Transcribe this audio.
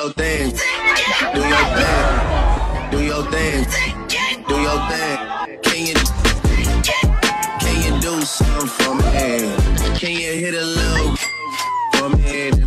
your thing. Do your thing. Do your thing. Do your thing. Can you do something for me? Can you hit a little for me?